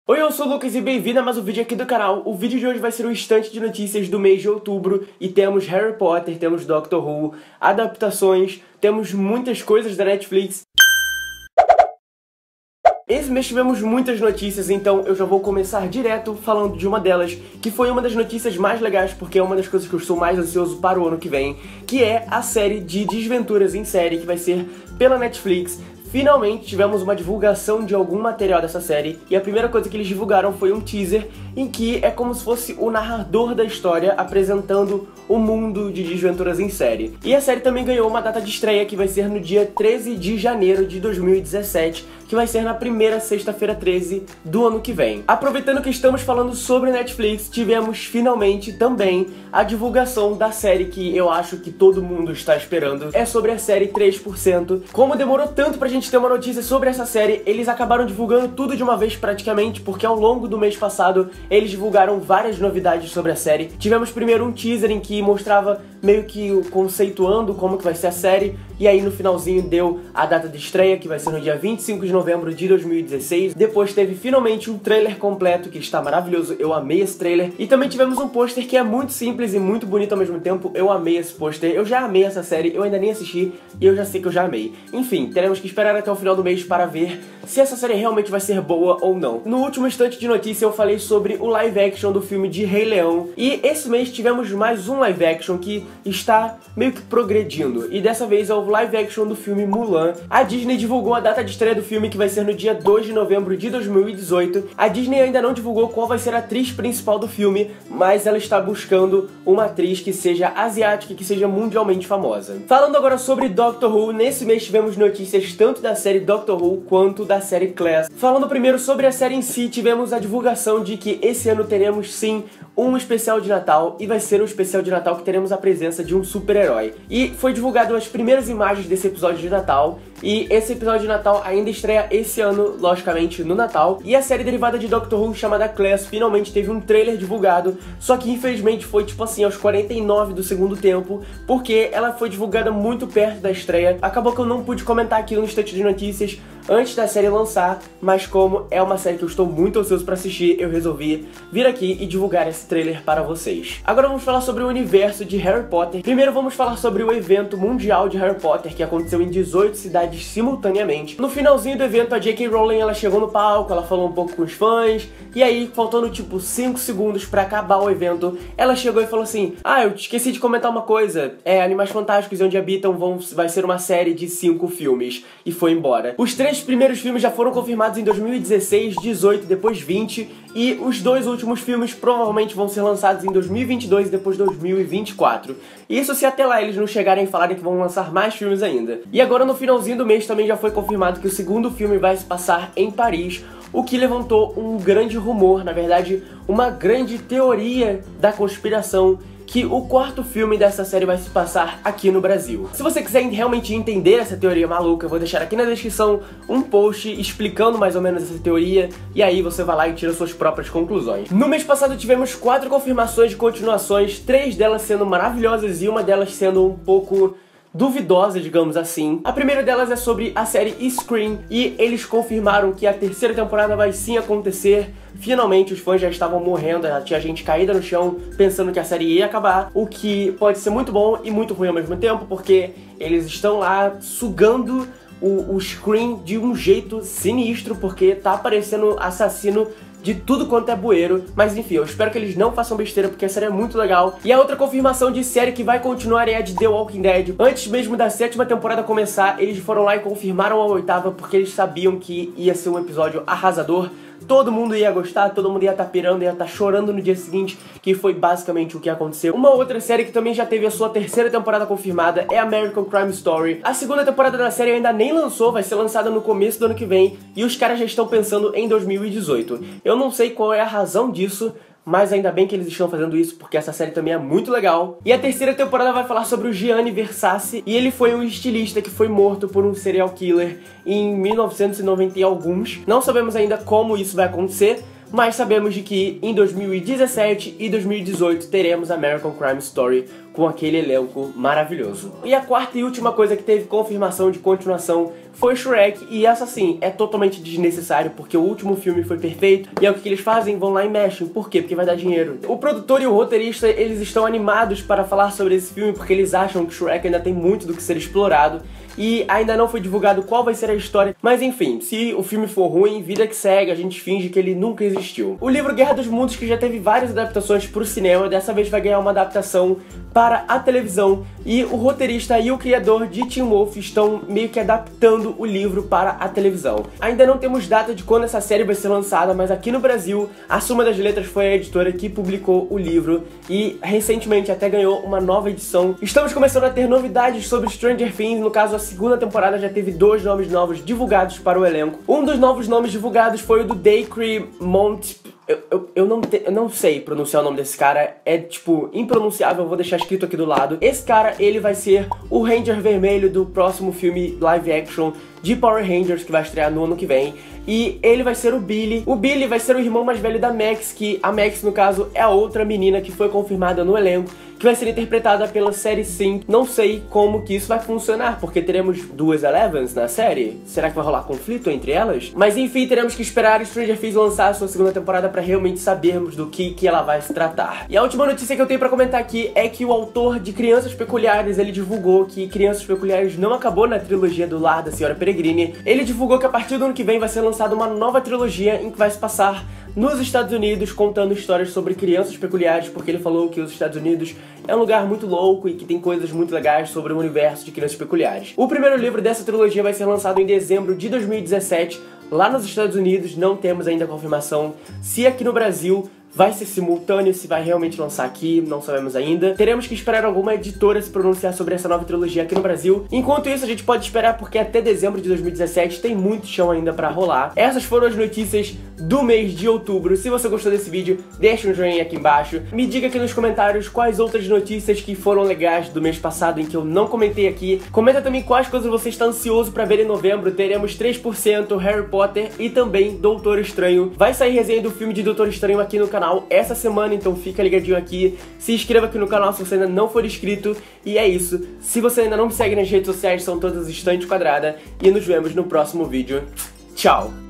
Oi, eu sou o Lucas e bem-vindo a mais um vídeo aqui do canal. O vídeo de hoje vai ser um instante de notícias do mês de outubro e temos Harry Potter, temos Doctor Who, adaptações, temos muitas coisas da Netflix. Esse mês tivemos muitas notícias, então eu já vou começar direto falando de uma delas, que foi uma das notícias mais legais, porque é uma das coisas que eu estou mais ansioso para o ano que vem, que é a série de Desventuras em Série, que vai ser pela Netflix. Finalmente tivemos uma divulgação de algum material dessa série, e a primeira coisa que eles divulgaram foi um teaser em que é como se fosse o narrador da história apresentando o mundo de Desventuras em Série. E a série também ganhou uma data de estreia que vai ser no dia 13 de janeiro de 2017, que vai ser na primeira sexta-feira 13 do ano que vem. Aproveitando que estamos falando sobre Netflix, tivemos finalmente também a divulgação da série que eu acho que todo mundo está esperando. É sobre a série 3%. Como demorou tanto pra gente ter uma notícia sobre essa série, eles acabaram divulgando tudo de uma vez praticamente, porque ao longo do mês passado eles divulgaram várias novidades sobre a série. Tivemos primeiro um teaser em que mostrava meio que conceituando como que vai ser a série, e aí no finalzinho deu a data de estreia, que vai ser no dia 25 de novembro de 2016. Depois teve finalmente um trailer completo, que está maravilhoso, eu amei esse trailer. E também tivemos um pôster que é muito simples e muito bonito ao mesmo tempo, eu amei esse pôster. Eu já amei essa série, eu ainda nem assisti e eu já sei que eu já amei. Enfim, teremos que esperar até o final do mês para ver se essa série realmente vai ser boa ou não. No último instante de notícia eu falei sobre o live action do filme de Rei Leão, e esse mês tivemos mais um live action que está meio que progredindo, e dessa vez é o live action do filme Mulan. A Disney divulgou a data de estreia do filme, que vai ser no dia 2 de novembro de 2018. A Disney ainda não divulgou qual vai ser a atriz principal do filme, mas ela está buscando uma atriz que seja asiática e que seja mundialmente famosa. Falando agora sobre Doctor Who, nesse mês tivemos notícias tanto da série Doctor Who quanto da série Class. Falando primeiro sobre a série em si, tivemos a divulgação de que esse ano teremos sim um especial de Natal, e vai ser um especial de Natal que teremos a presença de um super-herói. E foi divulgado as primeiras imagens desse episódio de Natal, e esse episódio de Natal ainda estreia esse ano, logicamente, no Natal. E a série derivada de Doctor Who, chamada Class, finalmente teve um trailer divulgado, só que infelizmente foi tipo assim, aos 49 do segundo tempo, porque ela foi divulgada muito perto da estreia. Acabou que eu não pude comentar aquilo no instante de notícias antes da série lançar, mas como é uma série que eu estou muito ansioso para assistir, eu resolvi vir aqui e divulgar esse trailer para vocês. Agora vamos falar sobre o universo de Harry Potter. Primeiro vamos falar sobre o evento mundial de Harry Potter, que aconteceu em 18 cidades simultaneamente. No finalzinho do evento, a J.K. Rowling ela chegou no palco, ela falou um pouco com os fãs, e aí, faltando tipo 5 segundos para acabar o evento, ela chegou e falou assim: eu esqueci de comentar uma coisa, Animais Fantásticos e Onde Habitam vai ser uma série de 5 filmes, e foi embora. Os 3 primeiros filmes já foram confirmados em 2016, 18, depois 20, e os 2 últimos filmes provavelmente vão ser lançados em 2022 e depois 2024. Isso se até lá eles não chegarem e falarem que vão lançar mais filmes ainda. E agora no finalzinho do mês também já foi confirmado que o segundo filme vai se passar em Paris, o que levantou um grande rumor, na verdade, uma grande teoria da conspiração, que o quarto filme dessa série vai se passar aqui no Brasil. Se você quiser realmente entender essa teoria maluca, eu vou deixar aqui na descrição um post explicando mais ou menos essa teoria, e aí você vai lá e tira suas próprias conclusões. No mês passado tivemos 4 confirmações de continuações, 3 delas sendo maravilhosas e uma delas sendo um pouco duvidosa, digamos assim. A primeira delas é sobre a série Scream, e eles confirmaram que a terceira temporada vai sim acontecer. Finalmente os fãs já estavam morrendo, já tinha gente caída no chão pensando que a série ia acabar, o que pode ser muito bom e muito ruim ao mesmo tempo, porque eles estão lá sugando o Scream de um jeito sinistro, porque tá aparecendo assassino de tudo quanto é bueiro. Mas enfim, eu espero que eles não façam besteira, porque a série é muito legal. E a outra confirmação de série que vai continuar é a de The Walking Dead. Antes mesmo da 7ª temporada começar, eles foram lá e confirmaram a 8ª, porque eles sabiam que ia ser um episódio arrasador. Todo mundo ia gostar, todo mundo ia estar pirando, ia estar chorando no dia seguinte, que foi basicamente o que aconteceu. Uma outra série que também já teve a sua terceira temporada confirmada é American Crime Story. A segunda temporada da série ainda nem lançou, vai ser lançada no começo do ano que vem, e os caras já estão pensando em 2018. Eu não sei qual é a razão disso, mas ainda bem que eles estão fazendo isso, porque essa série também é muito legal. E a terceira temporada vai falar sobre o Gianni Versace, e ele foi um estilista que foi morto por um serial killer em 1990 e alguns. Não sabemos ainda como isso vai acontecer, mas sabemos de que em 2017 e 2018 teremos American Crime Story com aquele elenco maravilhoso. E a quarta e última coisa que teve confirmação de continuação foi Shrek, e essa sim é totalmente desnecessário, porque o último filme foi perfeito, e é o que eles fazem, vão lá e mexem. Por quê? Porque vai dar dinheiro. O produtor e o roteirista, eles estão animados para falar sobre esse filme, porque eles acham que Shrek ainda tem muito do que ser explorado, e ainda não foi divulgado qual vai ser a história, mas enfim, se o filme for ruim, vida que segue, a gente finge que ele nunca existiu. O livro Guerra dos Mundos, que já teve várias adaptações pro cinema, dessa vez vai ganhar uma adaptação para a televisão, e o roteirista e o criador de Teen Wolf estão meio que adaptando o livro para a televisão. Ainda não temos data de quando essa série vai ser lançada, mas aqui no Brasil, a Suma das Letras foi a editora que publicou o livro, e recentemente até ganhou uma nova edição. Estamos começando a ter novidades sobre Stranger Things, no caso a segunda temporada já teve 2 nomes novos divulgados para o elenco. Um dos novos nomes divulgados foi o do Dacre Mont... Eu não sei pronunciar o nome desse cara, é tipo impronunciável, eu vou deixar escrito aqui do lado. Esse cara, ele vai ser o Ranger Vermelho do próximo filme live action de Power Rangers, que vai estrear no ano que vem. E ele vai ser o Billy. O Billy vai ser o irmão mais velho da Max, que a Max, no caso, é a outra menina que foi confirmada no elenco, que vai ser interpretada pela série Sim. Não sei como que isso vai funcionar, porque teremos 2 Elevens na série. Será que vai rolar conflito entre elas? Mas enfim, teremos que esperar Stranger Things lançar a sua segunda temporada para realmente sabermos do que ela vai se tratar. E a última notícia que eu tenho para comentar aqui é que o autor de Crianças Peculiares, ele divulgou que Crianças Peculiares não acabou na trilogia do Lar da Senhora Peregrine. Ele divulgou que a partir do ano que vem vai ser lançada uma nova trilogia em que vai se passar nos Estados Unidos, contando histórias sobre crianças peculiares, porque ele falou que os Estados Unidos é um lugar muito louco e que tem coisas muito legais sobre o universo de crianças peculiares. O primeiro livro dessa trilogia vai ser lançado em dezembro de 2017, lá nos Estados Unidos. Não temos ainda confirmação se aqui no Brasil vai ser simultâneo, se vai realmente lançar aqui, não sabemos ainda. Teremos que esperar alguma editora se pronunciar sobre essa nova trilogia aqui no Brasil. Enquanto isso, a gente pode esperar, porque até dezembro de 2017 tem muito chão ainda pra rolar. Essas foram as notícias do mês de outubro. Se você gostou desse vídeo, deixa um joinha aqui embaixo. Me diga aqui nos comentários quais outras notícias que foram legais do mês passado em que eu não comentei aqui. Comenta também quais coisas você está ansioso pra ver em novembro. Teremos 3%, Harry Potter e também Doutor Estranho. Vai sair resenha do filme de Doutor Estranho aqui no canal essa semana, então fica ligadinho aqui. Se inscreva aqui no canal se você ainda não for inscrito. E é isso. Se você ainda não me segue nas redes sociais, são todas Estante Quadrada. E nos vemos no próximo vídeo. Tchau!